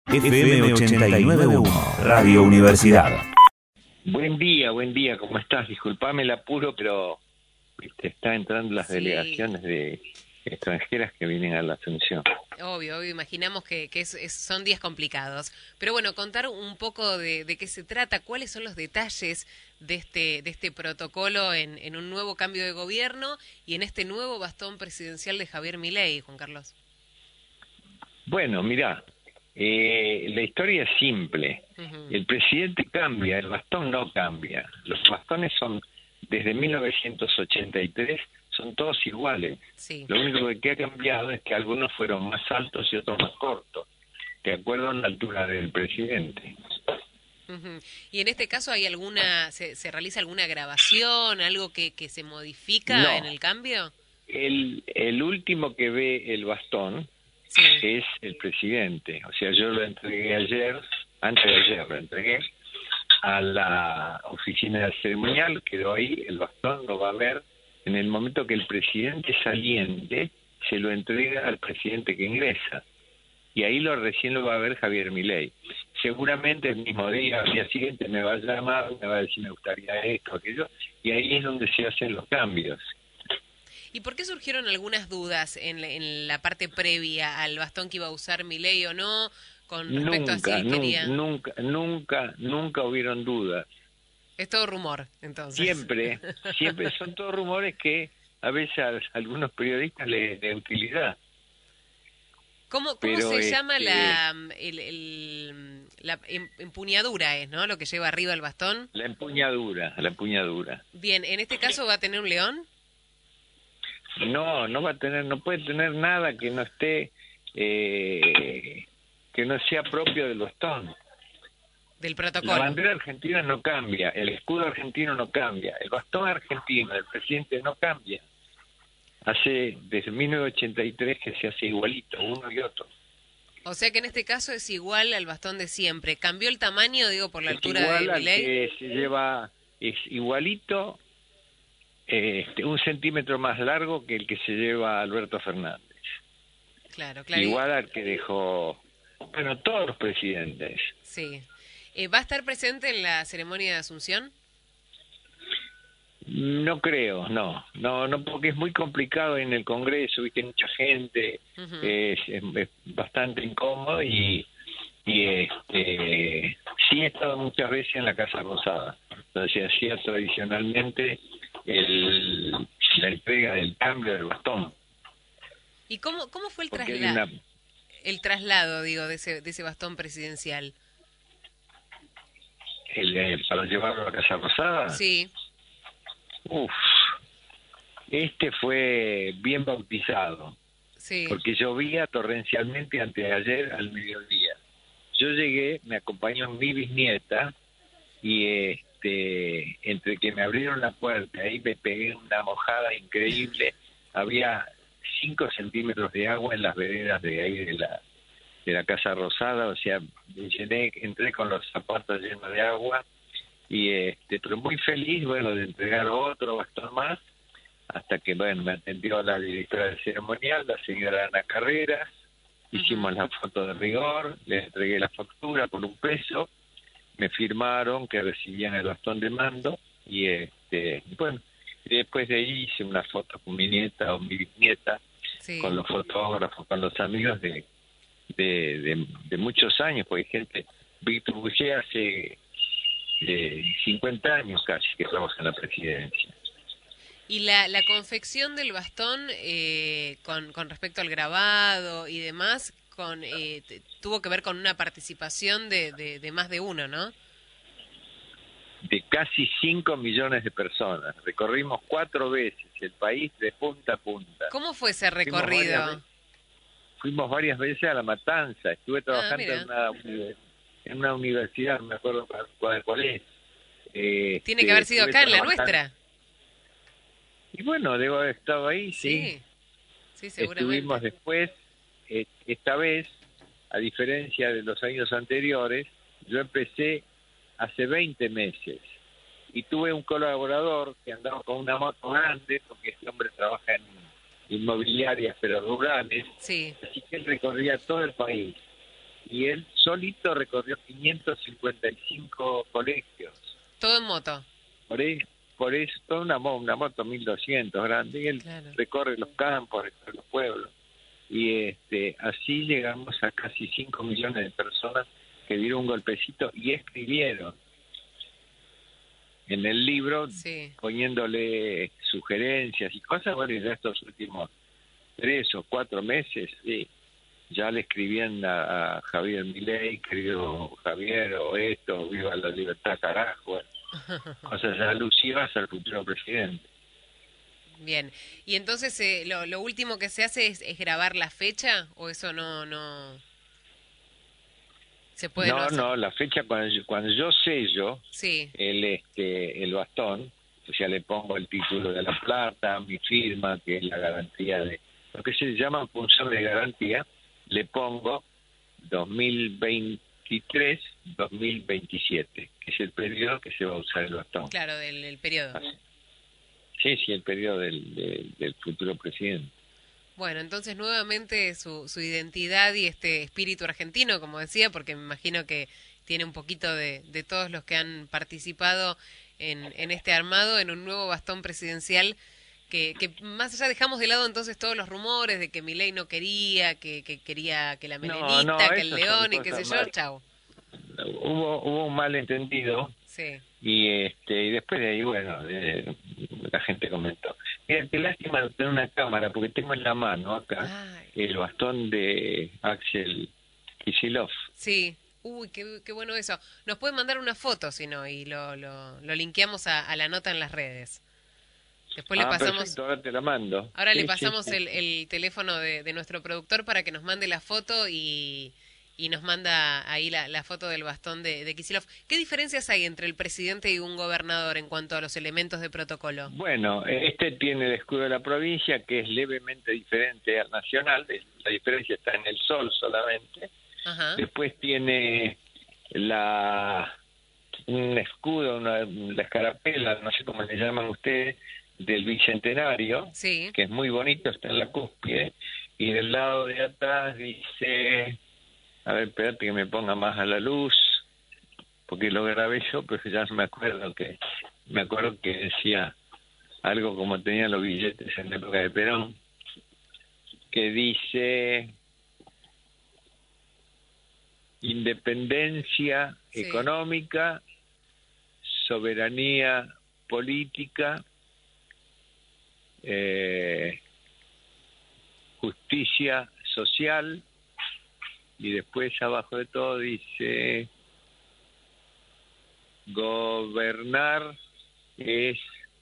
FM 89.1, Radio Universidad. Buen día, ¿cómo estás? Disculpame el apuro, pero está entrando las delegaciones de extranjeras que vienen a la Asunción. Obvio, imaginamos que son días complicados. Pero bueno, contar un poco de qué se trata, cuáles son los detalles de este protocolo en un nuevo cambio de gobierno y en este nuevo bastón presidencial de Javier Milei, Juan Carlos. Bueno, mirá, la historia es simple. El presidente cambia, el bastón no cambia. Los bastones son, desde 1983, son todos iguales. Sí. Lo único que ha cambiado es que algunos fueron más altos y otros más cortos, de acuerdo a la altura del presidente. Y en este caso hay se realiza alguna grabación, algo que se modifica en el cambio. El último que ve el bastón es el presidente. O sea, yo lo entregué antes de ayer lo entregué a la oficina del ceremonial, quedó ahí, el bastón lo va a ver. En el momento que el presidente saliente se lo entrega al presidente que ingresa. Y ahí recién lo va a ver Javier Milei. Seguramente el mismo día, al día siguiente, me va a llamar, me va a decir me gustaría esto, aquello, y ahí es donde se hacen los cambios. ¿Y por qué surgieron algunas dudas en la parte previa al bastón que iba a usar Milei o no, con respecto a si él quería? Nunca hubieron dudas. Es todo rumor, entonces. Siempre son todos rumores que a veces a algunos periodistas les de utilidad. ¿Cómo se llama la empuñadura, ¿no? Lo que lleva arriba el bastón. La empuñadura. Bien, ¿en este caso va a tener un león? No puede tener nada que no esté, que no sea propio del bastón. Del protocolo. La bandera argentina no cambia, el escudo argentino no cambia, el bastón argentino del presidente no cambia. Desde 1983 que se hace igualito, uno y otro. O sea que en este caso es igual al bastón de siempre. ¿Cambió el tamaño, por la altura de Milei? Milei? Se lleva, es igualito, 1 centímetro más largo que el que se lleva Alberto Fernández. Claro. Igual al que dejó, todos los presidentes. Sí. ¿Va a estar presente en la ceremonia de Asunción? No creo, no, porque es muy complicado en el Congreso, viste, mucha gente, es bastante incómodo y sí he estado muchas veces en la Casa Rosada, donde se hacía tradicionalmente la entrega del cambio del bastón. ¿Y cómo fue el traslado? El traslado, de ese bastón presidencial. Para llevarlo a la Casa Rosada. Sí. Este fue bien bautizado. Sí. Porque llovía torrencialmente anteayer al mediodía. Yo llegué, me acompañó mi bisnieta y entre que me abrieron la puerta, ahí me pegué una mojada increíble. Había 5 centímetros de agua en las veredas de ahí de la Casa Rosada, o sea, entré con los zapatos llenos de agua y pero muy feliz, de entregar otro bastón más, hasta que, me atendió la directora del ceremonial, la señora Ana Carreras, hicimos la foto de rigor, le entregué la factura por $1, me firmaron que recibían el bastón de mando y después de ahí hice una foto con mi nieta o mi bisnieta, con los fotógrafos, con los amigos de muchos años, porque gente, Víctor Boucher hace 50 años casi que trabaja en la presidencia. Y la confección del bastón, con respecto al grabado y demás, tuvo que ver con una participación de más de uno, ¿no? De casi 5 millones de personas. Recorrimos 4 veces el país de punta a punta. ¿Cómo fue ese recorrido? Fuimos varias veces a La Matanza. Estuve trabajando en una universidad, no me acuerdo cuál es. Tiene que haber sido acá, en la nuestra. Y debo haber estado ahí, sí, seguramente. Estuvimos después, esta vez, a diferencia de los años anteriores, yo empecé hace 20 meses y tuve un colaborador que andaba con una moto grande, porque este hombre trabaja en inmobiliarias pero rurales, así que él recorría todo el país y él solito recorrió 555 colegios. Todo en moto. Por eso toda una moto 1200 grande, y él Claro. recorre los campos, recorre los pueblos. Y así llegamos a casi 5 millones de personas que dieron un golpecito y escribieron en el libro, Sí. poniéndole sugerencias y cosas. Bueno, y ya estos últimos 3 o 4 meses, sí, ya le escribían a Javier Milei, querido Javier, o esto, viva la libertad, carajo, bueno, cosas ya alusivas al futuro presidente. Bien. Y entonces, lo último que se hace es grabar la fecha, o eso no se puede no hacer? No, la fecha cuando yo sello Sí. el bastón, o sea, le pongo el título de la plata, mi firma, que es la garantía de lo que se llama punzón de garantía, le pongo 2023-2027, que es el periodo que se va a usar el bastón. Claro, del periodo. Así. Sí, el periodo del futuro presidente. Bueno, entonces nuevamente su identidad y este espíritu argentino, como decía, porque me imagino que tiene un poquito de todos los que han participado en este armado, en un nuevo bastón presidencial, que más allá dejamos de lado entonces todos los rumores de que Milei no quería, que quería que la melenita, que el esas león son y qué sé cosas yo, más. chau. Hubo un malentendido. Sí. Y después de ahí, bueno, la gente comentó. Mira, qué lástima no tener una cámara, porque tengo en la mano acá Ay. el bastón de Axel Kicillof. Sí. Uy, qué bueno eso. Nos pueden mandar una foto, si no, y lo linkeamos a la nota en las redes. Después le pasamos... Perfecto, ahora te la mando. Ahora Sí, le pasamos sí. el teléfono de nuestro productor para que nos mande la foto y nos manda ahí la foto del bastón de Kicillof. ¿Qué diferencias hay entre el presidente y un gobernador en cuanto a los elementos de protocolo? Bueno, tiene el escudo de la provincia, que es levemente diferente al nacional. La diferencia está en el sol solamente. Ajá. Después tiene un escudo, la escarapela, no sé cómo le llaman ustedes, del Bicentenario, Sí. que es muy bonito, está en la cúspide, y del lado de atrás dice, a ver, espérate que me ponga más a la luz, porque lo grabé yo, pero ya no me acuerdo que decía algo como tenían los billetes en la época de Perón, que dice independencia Sí. económica, soberanía política, justicia social, y después abajo de todo dice gobernar es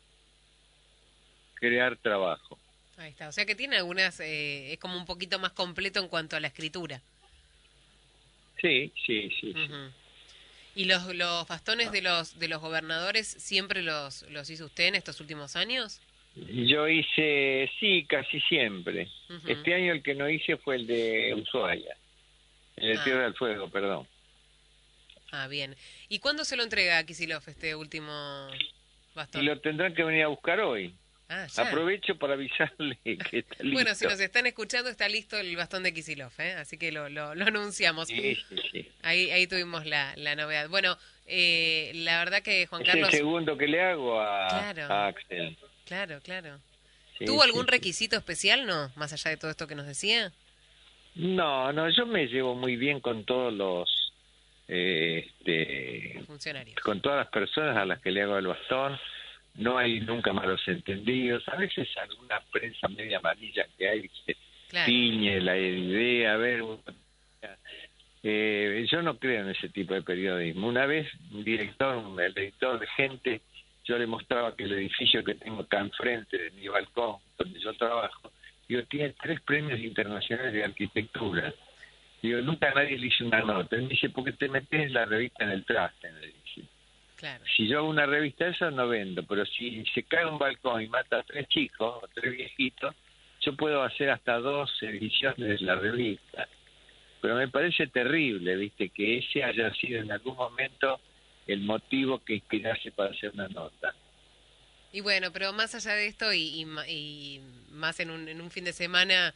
crear trabajo. Ahí está. O sea que tiene algunas, es como un poquito más completo en cuanto a la escritura. Sí. Ujú. ¿Y los bastones de los gobernadores siempre los hizo usted en estos últimos años? Yo hice, sí, casi siempre. Ujú. Este año el que no hice fue el de Ushuaia, el de Tierra del Fuego, perdón. Ah, bien. ¿Y cuándo se lo entrega a Kicillof este último Y bastón? lo tendrán que venir a buscar hoy. Ah, ya. Aprovecho para avisarle que está listo. Bueno, si nos están escuchando, está listo el bastón de Kicillof, ¿eh? Así que lo anunciamos. Sí. Ahí tuvimos la novedad. Bueno, la verdad que Juan Es Carlos... el segundo que le hago Claro. a Axel. Claro. Sí, ¿Tuvo algún sí. requisito especial, no? Más allá de todo esto que nos decía. No, yo me llevo muy bien con todos los... Funcionarios. con todas las personas a las que le hago el bastón. No hay nunca malos entendidos. A veces alguna prensa media amarilla que hay que Claro. tiñe la idea. A ver, yo no creo en ese tipo de periodismo. Una vez el editor de Gente, yo le mostraba que el edificio que tengo acá enfrente de mi balcón, donde yo trabajo, tiene 3 premios internacionales de arquitectura. Nunca nadie le hizo una nota. Él me dice, ¿por qué te metes la revista en el traste? Me dice. Claro. Si yo hago una revista de eso, no vendo, pero si se cae un balcón y mata a 3 chicos o 3 viejitos, yo puedo hacer hasta 2 ediciones de la revista. Pero me parece terrible, viste, que ese haya sido en algún momento el motivo que inspirase para hacer una nota. Y bueno, pero más allá de esto y más en un fin de semana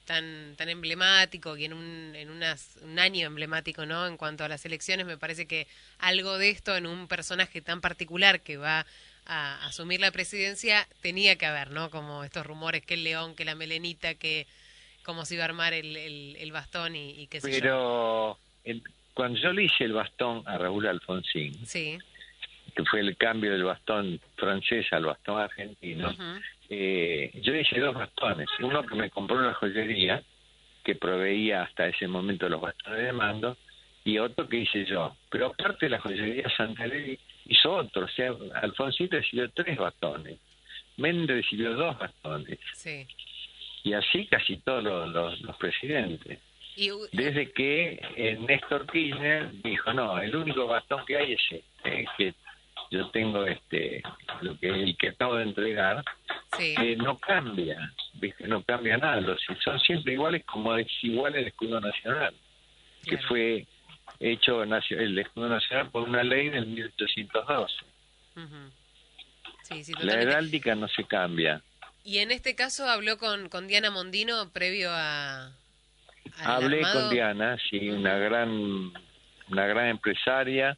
tan emblemático y en un año emblemático, ¿no? En cuanto a las elecciones, me parece que algo de esto en un personaje tan particular que va a asumir la presidencia tenía que haber, ¿no? Como estos rumores que el león, que la melenita, que cómo se iba a armar el bastón y qué sé yo. Pero cuando yo le hice el bastón a Raúl Alfonsín, Sí. que fue el cambio del bastón francés al bastón argentino, yo hice 2 bastones. Uno que me compró la joyería, que proveía hasta ese momento los bastones de mando, y otro que hice yo. Pero aparte la joyería Santarelli hizo otro. O sea, Alfonsín recibió 3 bastones. Méndez recibió 2 bastones. Sí. Y así casi todos los presidentes. Desde que Néstor Kirchner dijo, no, el único bastón que hay es este, que yo tengo el que acabo de entregar, sí. No cambia, ¿viste? No cambia nada, son siempre iguales, como es igual el escudo nacional, que Claro. fue hecho el escudo nacional por una ley del 1812. Sí, sí, La totalmente. heráldica no se cambia. Y en este caso habló con Diana Mondino previo al Hablé armado. con Diana, sí, una gran empresaria.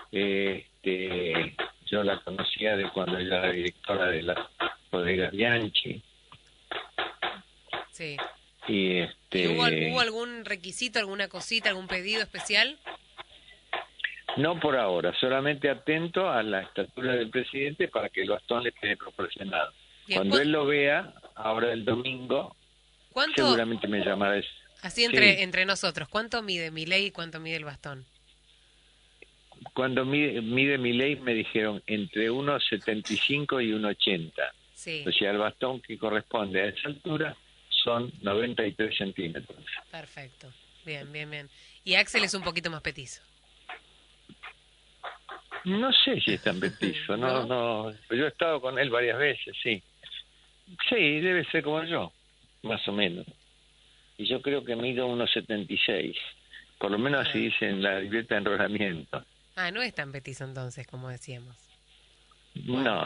Yo la conocía de cuando ella era directora de la bodega Bianchi. Sí. Y ¿Y hubo algún requisito, alguna cosita, algún pedido especial? no por ahora, solamente atento a la estatura del presidente para que el bastón le quede proporcionado. Bien, Cuando él lo vea, ahora el domingo, ¿Cuánto, seguramente me llamará. así Sí. entre nosotros, cuánto mide Milei y cuánto mide el bastón? Cuando mide mi ley me dijeron entre 1,75 y 1,80. Sí, O sea, el bastón que corresponde a esa altura son 93 centímetros. perfecto. Bien, bien, bien. Y Axel es un poquito más petizo. No sé si es tan petizo, no. Yo he estado con él varias veces, sí. Sí, debe ser como yo, más o menos. Y yo creo que mido 1,76. Por lo menos así dice en la libreta de enrolamiento. Ah, no es tan petizo entonces, como decíamos. No.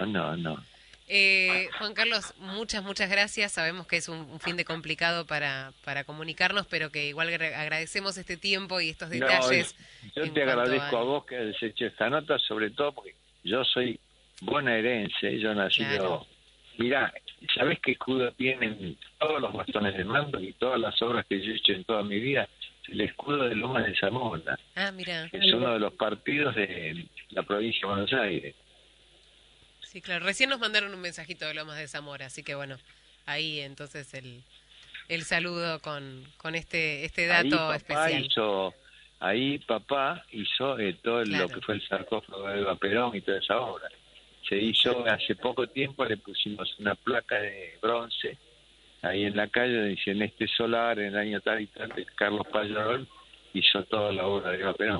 Juan Carlos, muchas gracias. Sabemos que es un fin de complicado para comunicarnos, pero que igual agradecemos este tiempo y estos detalles. No, yo te agradezco a vos que hayas hecho esta nota, sobre todo porque yo soy bonaerense, yo nací Claro. Mirá, ¿sabés qué escudo tienen todos los bastones de mando y todas las obras que yo he hecho en toda mi vida? El escudo de Lomas de Zamora. Ah, mira. Es uno de los partidos de la provincia de Buenos Aires. Sí, claro. Recién nos mandaron un mensajito de Lomas de Zamora, así que bueno, ahí entonces el saludo con este dato especial. Ahí papá hizo todo Claro. lo que fue el sarcófago de Eva Perón y toda esa obra. Se hizo hace poco tiempo, le pusimos una placa de bronce ahí en la calle, dice en este solar, en el año tal y tal, Carlos Payarol hizo toda la obra de Eva Perón.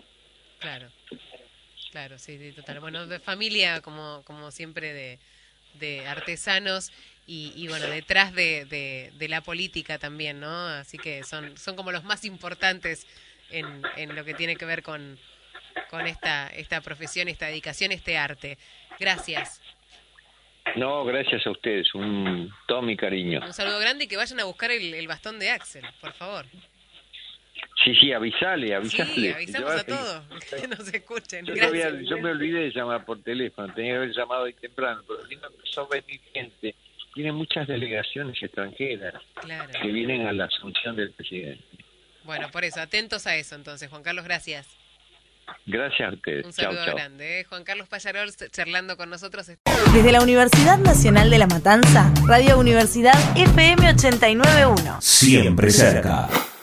Claro, sí, total. Bueno, de familia, como siempre, de artesanos y bueno, detrás de la política también, ¿no? Así que son como los más importantes en lo que tiene que ver con esta profesión, esta dedicación, este arte. Gracias. No, gracias a ustedes, todo mi cariño. Un saludo grande y que vayan a buscar el bastón de Axel, por favor. Sí, avisale. Sí, avisamos a todos, que nos escuchen. Yo Gracias. me olvidé de llamar por teléfono, tenía que haber llamado hoy temprano, pero no empezó a venir gente. Tiene muchas delegaciones extranjeras Claro. que vienen a la asunción del presidente. Bueno, por eso, atentos a eso entonces. Juan Carlos, gracias. Gracias a ustedes. Un Chau, saludo chau. grande. Juan Carlos Payarol charlando con nosotros. Desde la Universidad Nacional de La Matanza, Radio Universidad FM 89.1. Siempre cerca.